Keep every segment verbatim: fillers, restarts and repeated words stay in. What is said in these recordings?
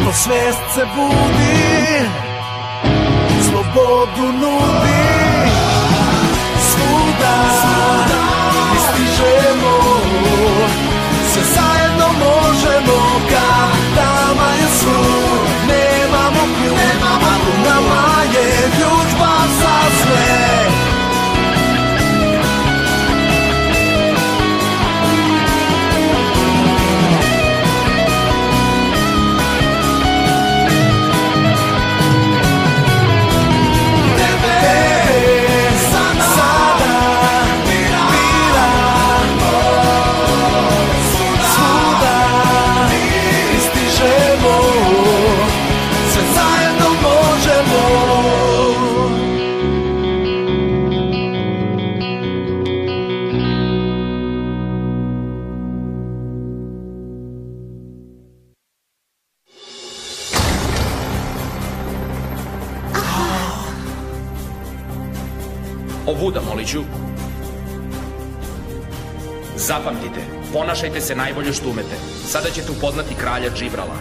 no svest se budi, slobodu nudi. Svuda mi stižemo, sve zajedno možemo, kartama je svud, nemamo ključ, a nama je ključba za sve. Ovuda, moliću. Zapamtite, ponašajte se najbolje što umete. Sada ćete upoznati kralja Džibrala.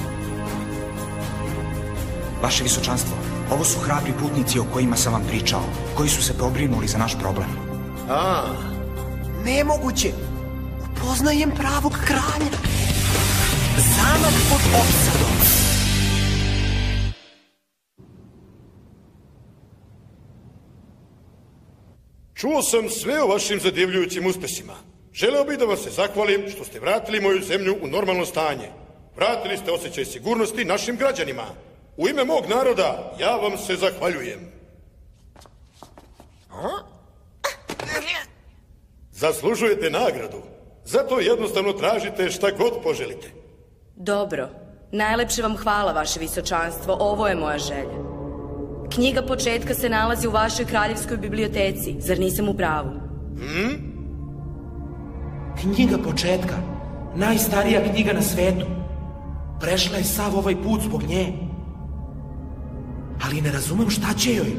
Vaše visočanstvo, ovo su hrabri putnici o kojima sam vam pričao, koji su se pobrinuli za naš problem. A, nemoguće. Upoznajem pravog kralja. Zamak pod opsadom. Čuo sam sve o vašim zadivljujućim uspesima. Želeo bih da vas se zahvalim što ste vratili moju zemlju u normalno stanje. Vratili ste osjećaj sigurnosti našim građanima. U ime mog naroda, ja vam se zahvaljujem. Zaslužujete nagradu. Zato jednostavno tražite šta god poželite. Dobro. Najlepše vam hvala, vaše visočanstvo. Ovo je moja želja. Knjiga početka se nalazi u vašoj kraljevskoj biblioteci. Zar nisam u pravu? Hmm? Knjiga početka. Najstarija knjiga na svetu. Prešla je sav ovaj put zbog nje. Ali ne razumem šta će joj.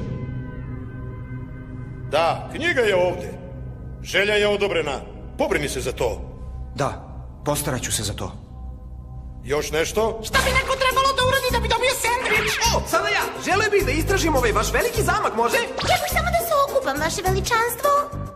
Da, knjiga je ovde. Želja je odobrena. Pobrini se za to. Da, postarat ću se za to. Još nešto? Šta bi neko trebalo da uradi da bi dobio sendvič? O, sada ja. Želeo bih da istražim ovaj vaš veliki zamak, može? Ja bih samo da se okupam, vaše veličanstvo.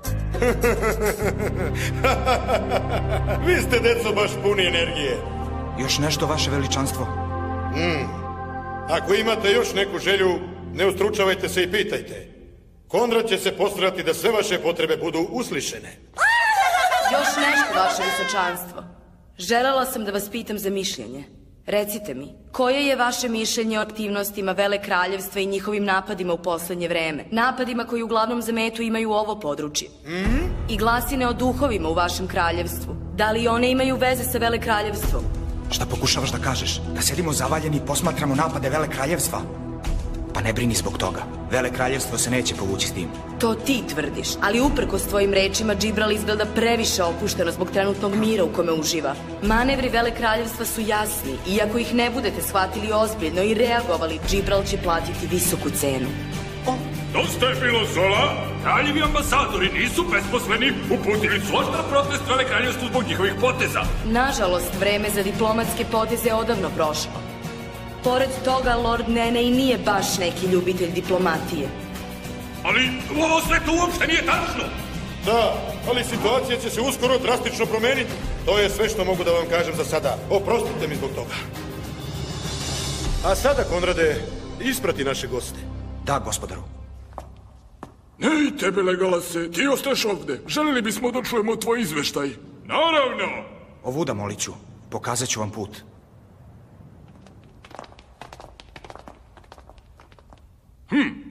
Vi ste, deco, baš puni energije. Još nešto, vaše veličanstvo? Mm. Ako imate još neku želju, ne ustručavajte se i pitajte. Konrad će se postarati da sve vaše potrebe budu uslišene. Još nešto, vaše visočanstvo. Želela sam da vas pitam za mišljenje. Recite mi, koje je vaše mišljenje o aktivnostima Vele kraljevstva i njihovim napadima u poslednje vreme? Napadima koji uglavnom za metu imaju ovo područje. Mm? I glasine o duhovima u vašem kraljevstvu. Da li one imaju veze sa Vele kraljevstvom? Šta pokušavaš da kažeš? Da sedimo zavaljeni i posmatramo napade Vele kraljevstva? Pa ne brini zbog toga. Vele kraljevstvo se neće povući s tim. To ti tvrdiš, ali uprkos tvojim rečima Džibral izgleda previše opušteno zbog trenutnog mira u kome uživa. Manevri Vele kraljevstva su jasni, iako ih ne budete shvatili ozbiljno i reagovali, Džibral će platiti visoku cenu. Dosta je bilo zola, kraljevi ambasadori nisu besposleni, uputili su oštar protest Vele kraljevstvu zbog njihovih poteza. Nažalost, vreme za diplomatske poteze je odavno prošlo. Pored toga, Lord Nenej nije baš neki ljubitelj diplomatije. Ali ovo sve to uopšte nije tačno. Da, ali situacija će se uskoro drastično promeniti. To je sve što mogu da vam kažem za sada. Oprostite mi zbog toga. A sada, Konrade, isprati naše goste. Da, gospodaru. Ej, tebe Legalase, ti ostaješ ovde. Želeli bismo da čujemo tvoj izveštaj. Naravno. Ovuda, moliću. Pokazat ću vam put. Hm.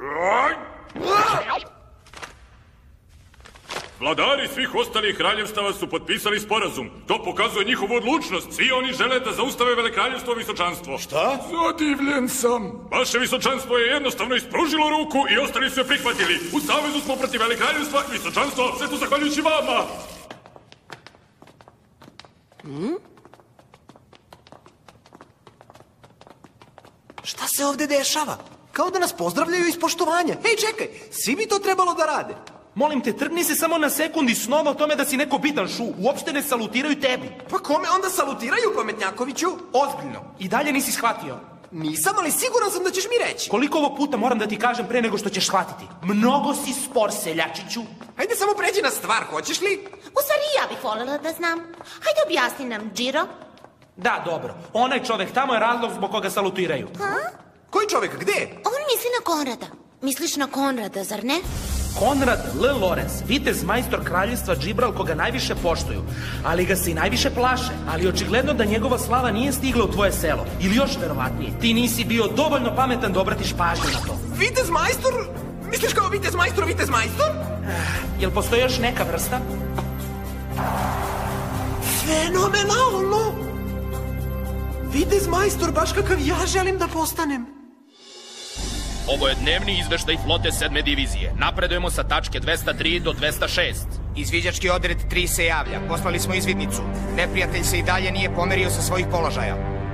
Vladari svih ostalih kraljevstava su potpisali sporazum. To pokazuje njihovu odlučnost. Svi oni žele da zaustave Velekraljevstvo visočanstvo. Šta? Zadivljen sam. Vaše visočanstvo je jednostavno ispružilo ruku i ostali su je prihvatili. U savezu smo protiv Velekraljevstva i visočanstvo, sve to zahvaljujući vama. Hmm? Šta se ovde dešava? Kao da nas pozdravljaju iz poštovanja. Hej, čekaj, svi bi to trebalo da rade. Molim te, trgni se samo na sekund i snova o tome da si neko bitan, Šu. Uopšte ne salutiraju tebi. Pa kome onda salutiraju, pametnjakoviću? Ozbiljno. I dalje nisi shvatio. Nisam, ali siguran sam da ćeš mi reći. Koliko ovog puta moram da ti kažem pre nego što ćeš shvatiti? Mnogo si spor, seljačiću. Hajde samo pređi na stvar, hoćeš li? U stvari ja bih voljela da znam. Hajde objasni nam, Džiro. Da, dobro. Onaj čovek tamo je razlog zbog koga salutiraju. Ha? Koji čovek, gde? On misli na Konrada. Misliš na Konrada, zar ne? Konrad L. Lorenz, vitez majstor kraljevstva Džibral koga najviše poštuju, ali ga se i najviše plaše. Ali očigledno da njegova slava nije stigla u tvoje selo. Ili još verovatnije, ti nisi bio dovoljno pametan da obratiš pažnju na to. Vitez majstor? Misliš kao vitez majstor, vitez majstor? Jel postoji još neka vrsta? Fenomenalno! Vitez majstor, baš kakav ja želim da postanem. Ovo je dnevni izveštaj flote sedme divizije. Napredujemo sa tačke dvesta tri do dvesta šest. Izviđački odred tri se javlja. Poslali smo izvidnicu. Neprijatelj se i dalje nije pomerio sa svojih položaja.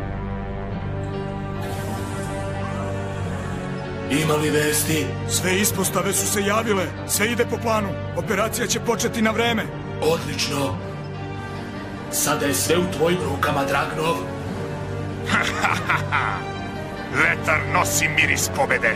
Ima li vesti? Sve ispostave su se javile. Sve ide po planu. Operacija će početi na vreme. Odlično. Sada je sve u tvojim rukama, Dragnov. Vetar nosi miris pobede.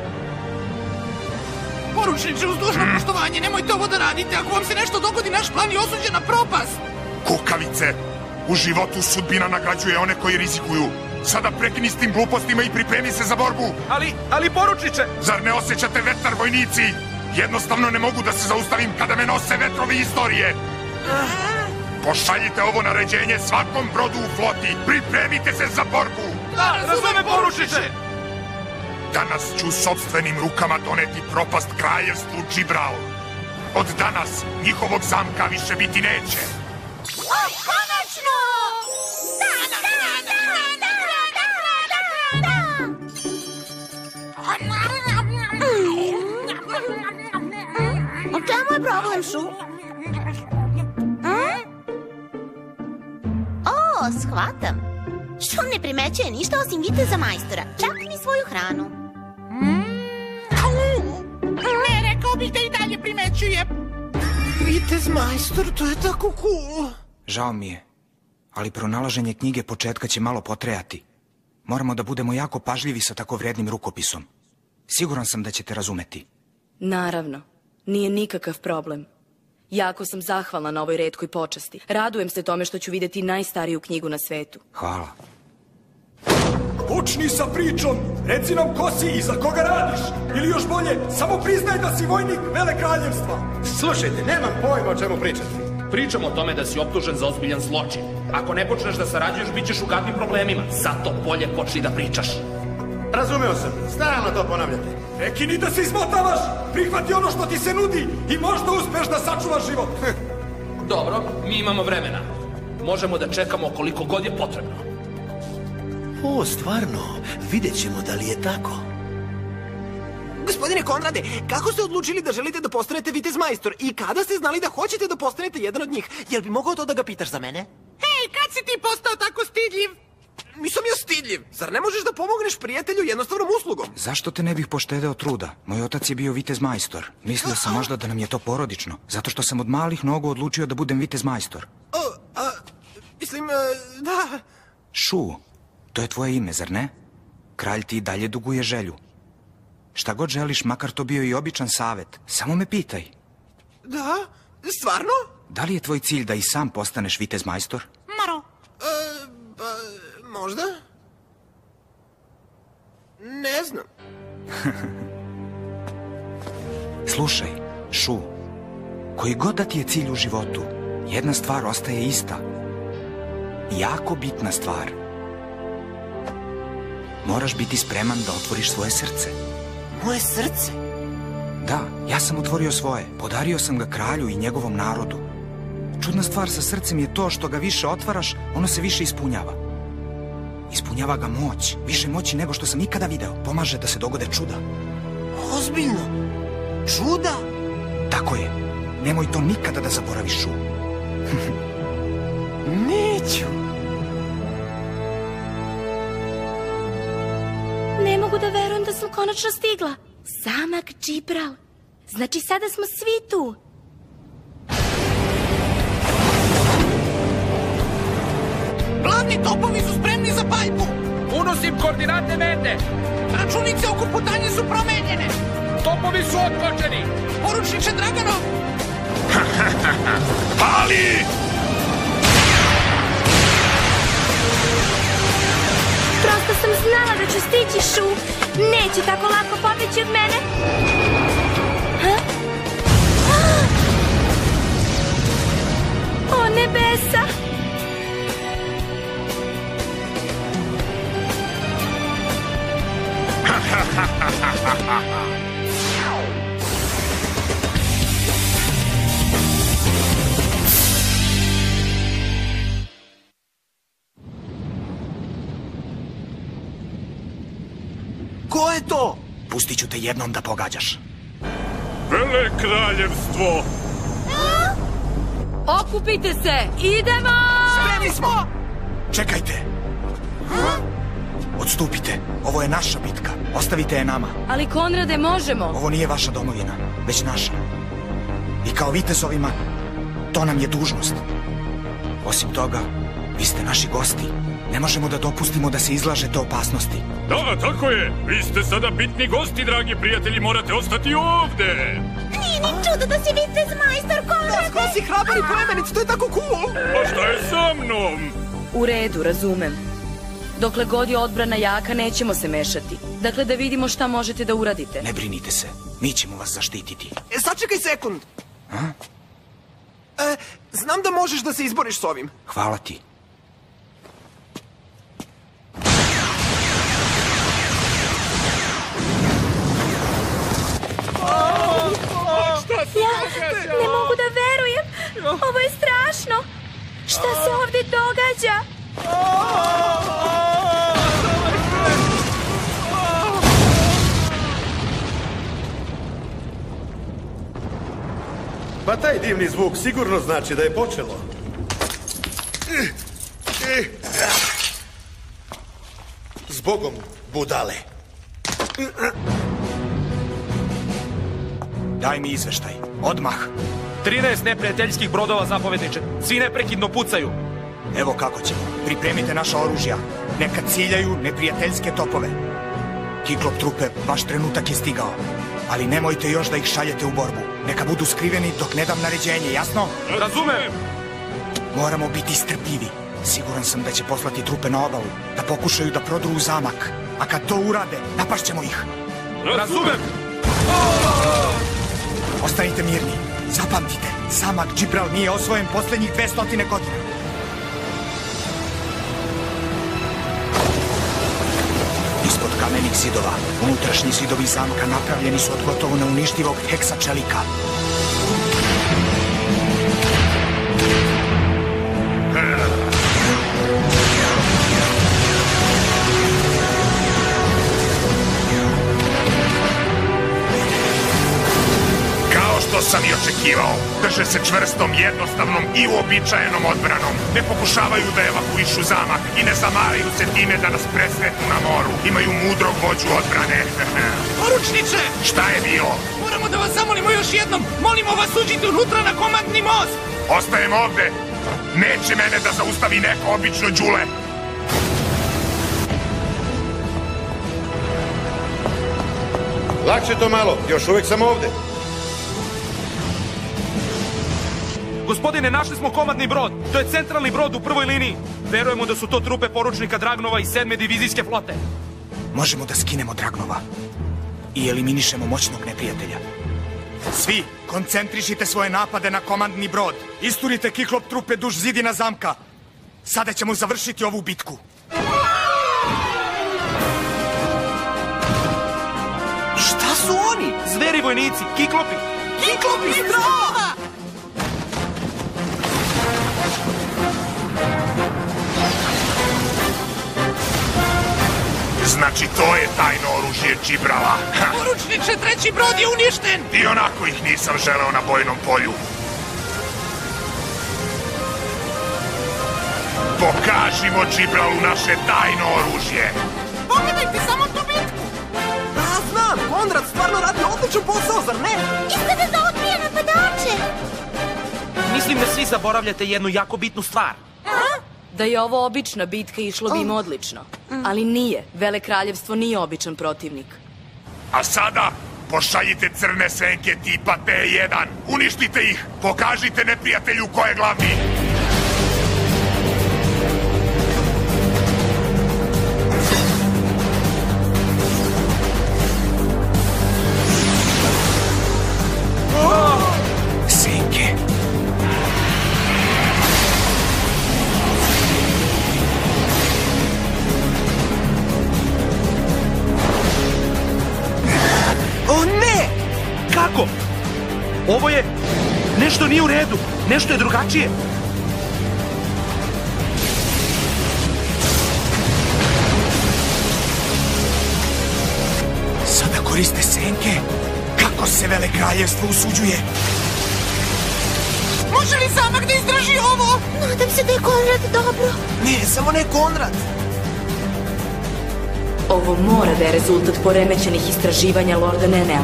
Poručniče, uz dužno poštovanje, nemojte ovo da radite. Ako vam se nešto dogodi, naš plan je osuđen na propast. Kukavice, u životu sudbina nagrađuje one koji rizikuju. Sada prekini s tim glupostima i pripremi se za borbu. Ali, ali poručniče... Zar ne osjećate vetar, vojnici? Jednostavno ne mogu da se zaustavim kada me nose vetrovi istorije. Pošaljite ovo naređenje svakom brodu u floti. Pripremite se za borbu. Da, razume, poručniče! Danas ću sopstvenim rukama doneti propast kraljevstvu Džibral. Od danas njihovog zamka više biti neće. O, konačno! Da, da, da, da, da, da, da, da. O čemu je problem, Šu? O, shvatam. Šu ne primećuje ništa osim viteza majstora, čak ni svoju hranu. Ne, rekao bih da i dalje primećuje. Vitez majstor, to je tako cool. Žao mi je, ali pronalaženje knjige početka će malo potrajati. Moramo da budemo jako pažljivi sa tako vrednim rukopisom. Siguran sam da ćete razumeti. Naravno, nije nikakav problem. Jako sam zahvalna na ovoj retkoj počasti. Radujem se tome što ću videti najstariju knjigu na svetu. Hvala. Počni sa pričom. Reci nam ko si i za koga radiš. Ili još bolje, samo priznaj da si vojnik Vele kraljevstva. Slušajte, nemam pojma o čemu pričati. Pričamo o tome da si optužen za ozbiljan zločin. Ako ne počneš da sarađuješ, bit ćeš u gadnim problemima. Zato bolje počni da pričaš. Razumeo sam, stalno to ponavljate. Prekini da se izmotavaš. Prihvati ono što ti se nudi i možda uspeš da sačuvaš život. Dobro, mi imamo vremena. Možemo da čekamo koliko god je potrebno. O, stvarno, vidjet ćemo da li je tako. Gospodine Konrade, kako ste odlučili da želite da postanete vitez majstor i kada ste znali da hoćete da postanete jedan od njih? Jel bi mogao to da ga pitaš za mene? Hej, kad si ti postao tako stidljiv? Nisam ja stidljiv. Zar ne možeš da pomogneš prijatelju jednostavnom uslugom? Zašto te ne bih poštedeo truda? Moj otac je bio vitez majstor. Mislio sam možda da nam je to porodično. Zato što sam od malih nogu odlučio da budem vitez majstor. O, a, mislim, da... Šu, to je tvoje ime, zar ne? Kralj ti i dalje duguje želju. Šta god želiš, makar to bio i običan savet, samo me pitaj. Da? Stvarno? Da li je tvoj cilj da i sam postaneš vitez majstor? Maro. E, pa, možda? Ne znam. Slušaj, Šu, koji god da ti je cilj u životu, jedna stvar ostaje ista. Jako bitna stvar. Moraš biti spreman da otvoriš svoje srce. Moje srce? Da, ja sam otvorio svoje. Podario sam ga kralju i njegovom narodu. Čudna stvar sa srcem je to što ga više otvaraš, ono se više ispunjava. Ispunjava ga moć, više moći nego što sam ikada video. Pomaže da se dogode čuda. Ozbiljno? Čuda? Tako je. Nemoj to nikada da zaboraviš, Šu. Neću. Ne mogu da verujem da sam konačno stigla. Zamak Džibral. Znači sada smo svi tu. Glavni topovi su spremni za paljbu. Unosim koordinate mete. Računice oko putanje su promenjene. Topovi su otkočeni. Poručniče Draganov. Pali! Prosto sam znala da ću stići, Šu. Neće tako lako pobeći od mene. Ha? O nebesa! Ko je to? Pustit ću te jednom da pogađaš. Velekraljevstvo! Okupite se! Idemo! Spremni smo! Čekajte! Odstupite. Ovo je naša bitka. Ostavite je nama. Ali Konrade, možemo. Ovo nije vaša domovina, već naša. I kao vitezovima, to nam je dužnost. Osim toga, vi ste naši gosti. Ne možemo da dopustimo da se izlažete opasnosti. Da, tako je. Vi ste sada bitni gosti, dragi prijatelji. Morate ostati ovde. Nije ni čudo da si vitez majstor, Konrade. Da, ko si hrabar i plemenic, to je tako cool. A šta je sa mnom? U redu, razumem. Dokle god je odbrana jaka, nećemo se mešati. Dakle, da vidimo šta možete da uradite. Ne brinite se. Mi ćemo vas zaštititi. E, sačekaj sekund. A? E, znam da možeš da se izboriš s ovim. Hvala ti. Ja ne mogu da verujem. Ovo je strašno. Šta se ovde događa? Pa taj divni zvuk sigurno znači da je počelo. Zbogom, budale. Daj mi izveštaj. Odmah. trinaest neprijateljskih brodova, zapovedniče. Svi neprekidno pucaju. Evo kako ćemo. Pripremite naša oružja. Neka ciljaju neprijateljske topove. Kiklop trupe, vaš trenutak je stigao. Ali nemojte još da ih šaljete u borbu. Neka budu skriveni dok ne dam naređenje, jasno? Razumem! Moramo biti strpljivi. Siguran sam da će poslati trupe na obalu, da pokušaju da prodru u zamak. A kad to urade, napašćemo ih. Razumem! Ostanite mirni. Zapamtite, zamak Džibral nije osvojen poslednjih dve stotine godina. Ispod kamenih zidova, unutrašnji zidovi zamka napravljeni su od gotovo neuništivog heksa čelika. Što sam i očekivao, drže se čvrstom, jednostavnom i uobičajenom odbranom. Ne pokušavaju da evakuišu zamak i ne zamaraju se time da nas presretnu na moru. Imaju mudrog vođu odbrane. Poručniče! Šta je bilo? Moramo da vas zamolimo još jednom. Molimo vas, uđite unutra na komandni most. Ostajem ovde. Neće mene da zaustavi neko obično đule. Lakše to malo, još uvek sam ovde. Gospodine, našli smo komandni brod. To je centralni brod u prvoj liniji. Verujemo da su to trupe poručnika Dragnova iz sedme divizijske flote. Možemo da skinemo Dragnova i eliminišemo moćnog neprijatelja. Svi, koncentrišite svoje napade na komandni brod. Isturite kiklop trupe duž zidina zamka. Sada ćemo završiti ovu bitku. Šta su oni? Zveri vojnici, kiklopi. Kiklopi, strava! Znači, to je tajno oružje Džibrala. Poručniče, treći brod je uništen! I onako ih nisam želeo na bojnom polju. Pokažimo Džibralu naše tajno oružje. Pogledajte samo tu bitku! Da, znam, Konrad stvarno radi odlično. odličan posao, zar ne? Izgleda da odbija napadače. Mislim da svi zaboravljate jednu jako bitnu stvar. Da je ovo obična bitka išlo bi im odlično. Ali nije. Vele kraljevstvo nije običan protivnik. A sada pošaljite crne senke tipa T jedan. Uništite ih. Pokažite neprijatelju ko je glavni. Senke. O ne! Kako? Ovo je... Nešto nije u redu. Nešto je drugačije. Sada koriste senke. Kako se Vele kraljevstvo usuđuje? Može li zamak da izdrži ovo? Nadam se da je Konrad dobro. Ne, samo ne Konrad. Ovo mora da je rezultat poremećenih istraživanja Lorda Nenea.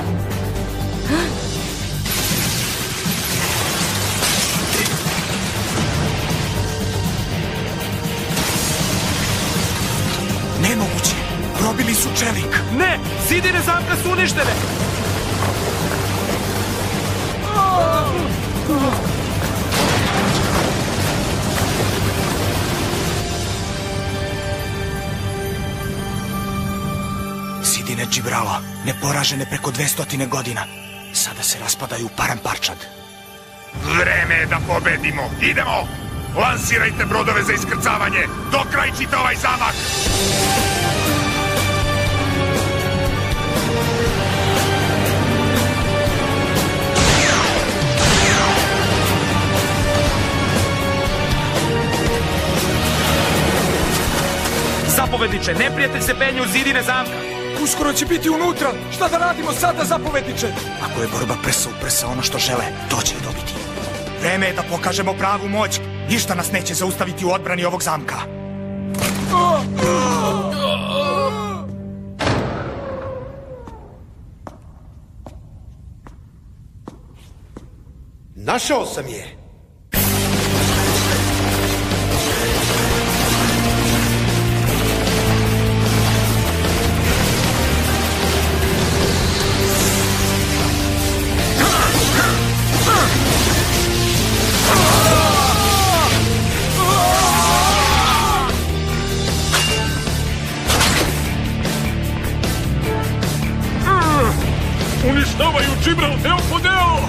Nemoguće. Probili su čelik. Ne! Zidine zamka su uništene! Zidine Džibrala, neporažene preko dvestotine godina, sada se raspadaju u paramparčad. Vreme je da pobedimo. Idemo! Lansirajte brodove za iskrcavanje. Dokrajčite ovaj zamak! Zapovedniče, neprijatelj se penje u zidine zamka. Uskoro će biti unutra. Šta da radimo sada, zapovedniče? Ako je borba prsa u prsa ono što žele, to će dobiti. Vreme je da pokažemo pravu moć. Ništa nas neće zaustaviti u odbrani ovog zamka. Našao sam je. Uništavaju Džibral deo po deo!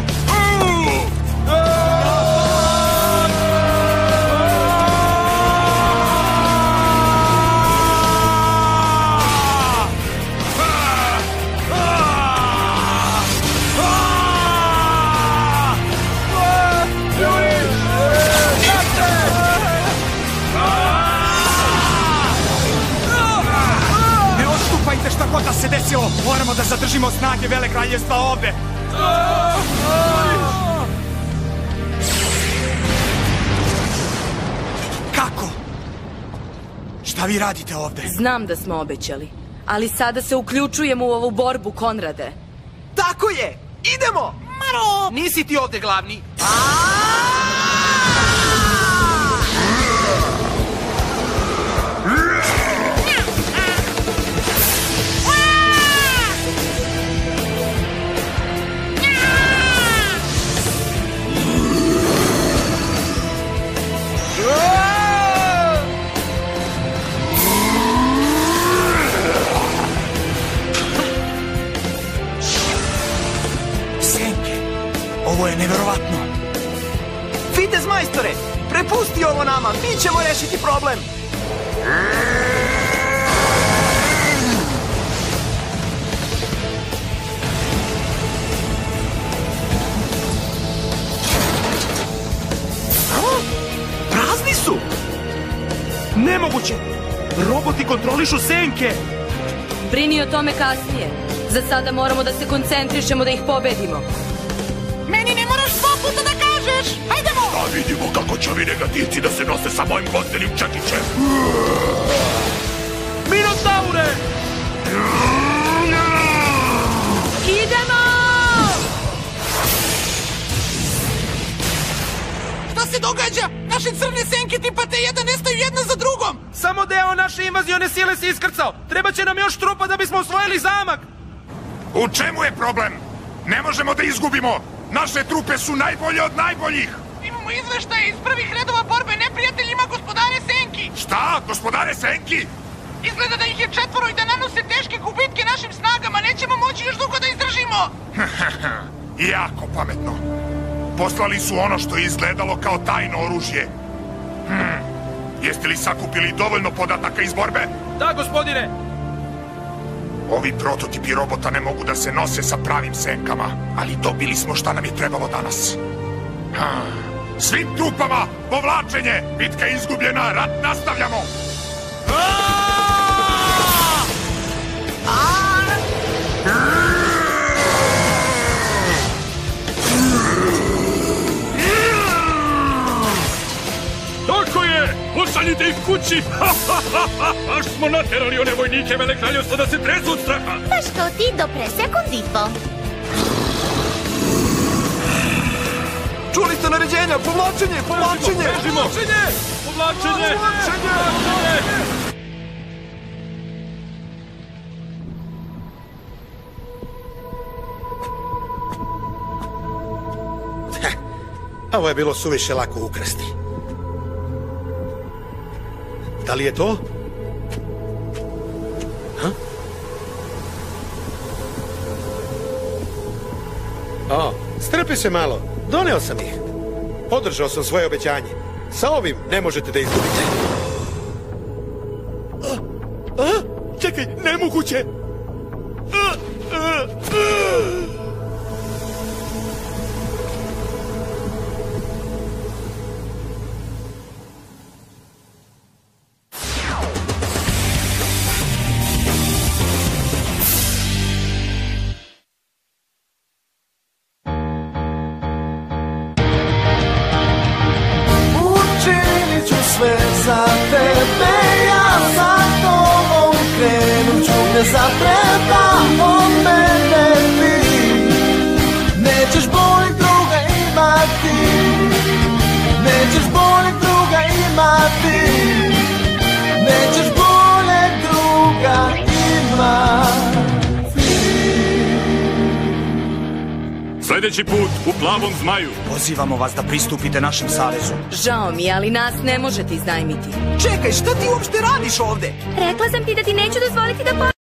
Šta god da se desilo, moramo da zadržimo snage Vele kraljevstva ovde. Kako? Šta vi radite ovde? Znam da smo obećali, ali sada se uključujemo u ovu borbu, Konrade. Tako je! Idemo! Maro! Nisi ti ovde glavni. Ovo je neverovatno. Vitez majstore, prepusti ovo nama, mi ćemo rešiti problem. Prazni su. Nemoguće. Roboti kontrolišu senke. Brini o tome kasnije. Za sada moramo da se koncentrišemo da ih pobedimo. Meni ne moraš sto puta da kažeš! Hajdemo! Da vidimo kako će ovi negativci da se nose sa mojim gozdenim čekićem. Minotaure! Idemo! naše crne senke tipa te jedan nestaju jedna za drugom. Samo deo naše invazione sile se iskrcao. Treba će nam još trupa da bismo osvojili zamak. U čemu je problem? Ne možemo da izgubimo. Naše trupe su najbolje od najboljih. Imamo izveštaje iz prvih redova borbe neprijateljima gospodare senki. Šta? Gospodare senki? Izgleda da ih je četvoro i da nanose teške gubitke našim snagama. Nećemo moći još dugo da izdržimo. Jako pametno. Poslali su ono što je izgledalo kao tajno oružje. Hm. Jeste li sakupili dovoljno podataka iz borbe? Da, gospodine. Ovi prototipi robota ne mogu da se nose sa pravim senkama, ali dobili smo šta nam je trebalo danas. Ha. Svim trupama, povlačenje, bitka je izgubljena, rat nastavljamo. Tako je! Pošaljite ih kući! Baš smo naterali one vojnike Velekraljevstva da se tresu od straha! Pa što ti dopre sekund i po? Čuli ste naređenja, povlačenje, povlačenje! Povlačenje! Povlačenje! Povlačenje! Ovo je bilo suviše lako ukrasti. Da li je to? Ha? O, strpi se malo. Doneo sam ih. Održao sam svoje obećanje. Sa ovim ne možete da izgubite. A, a, čekaj, nemoguće. A, a, a. Sve za tebe, ja za tobom krenut ću gde zapreda od mene ti. Nećeš boljeg druga imati, nećeš boljeg druga imati, nećeš boljeg druga imati. Sljedeći put u Plavom zmaju. Pozivamo vas da pristupite našem savezu. Žao mi, ali nas ne možete iznajmiti. Čekaj, šta ti uopšte radiš ovde? Rekla sam ti da ti neću dozvoliti da...